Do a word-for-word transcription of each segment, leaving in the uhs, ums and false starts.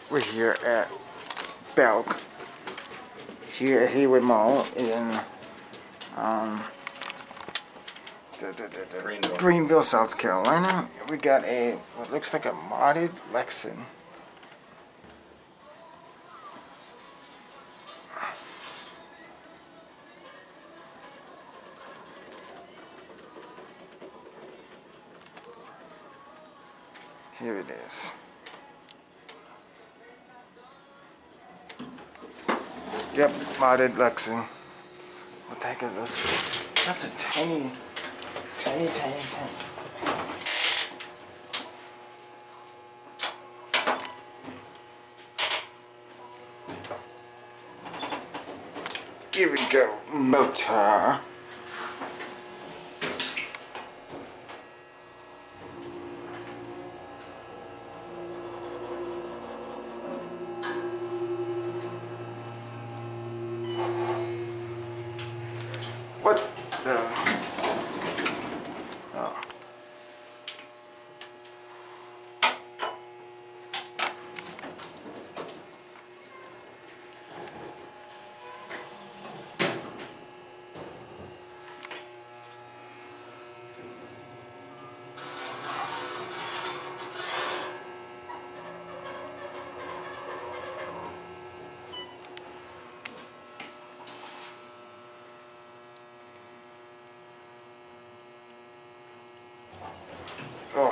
We're here at Belk, here at Haywood Mall in um, da, da, da, da, Greenville. Greenville, South Carolina. We got a what looks like a modded Lexan. Here it is. Yep, modded Lexan. What the heck is this? That's a tiny, tiny, tiny, tiny. Here we go, motor. What the? Oh. Oh.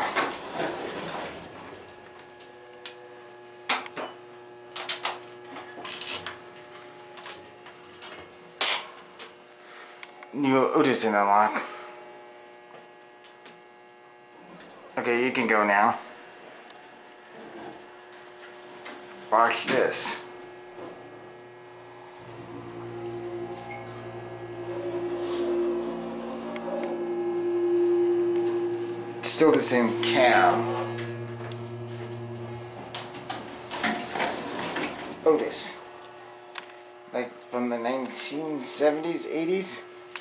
New Otis in the lock. Okay, you can go now. Watch this. Still the same cam. Otis. Like from the nineteen seventies, eighties.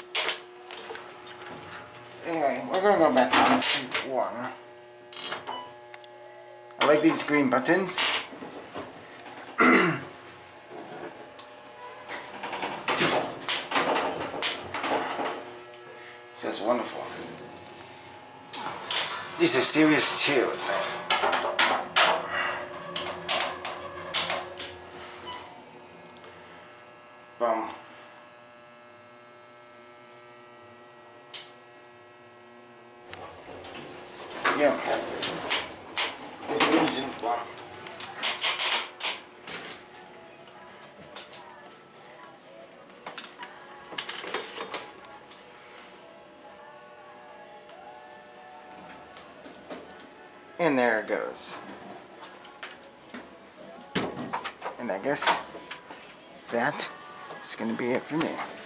Anyway, we're gonna go back on to one. I like these green buttons. So it's wonderful. These are serious too. Boom. Yeah. The greens and one. And there it goes. And I guess that is going to be it for me.